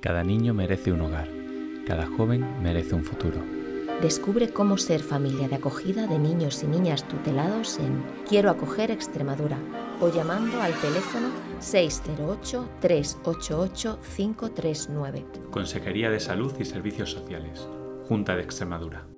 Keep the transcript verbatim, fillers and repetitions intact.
Cada niño merece un hogar. Cada joven merece un futuro. Descubre cómo ser familia de acogida de niños y niñas tutelados en Quiero Acoger Extremadura o llamando al teléfono seis cero ocho, tres ocho ocho, cinco tres nueve. Consejería de Salud y Servicios Sociales. Junta de Extremadura.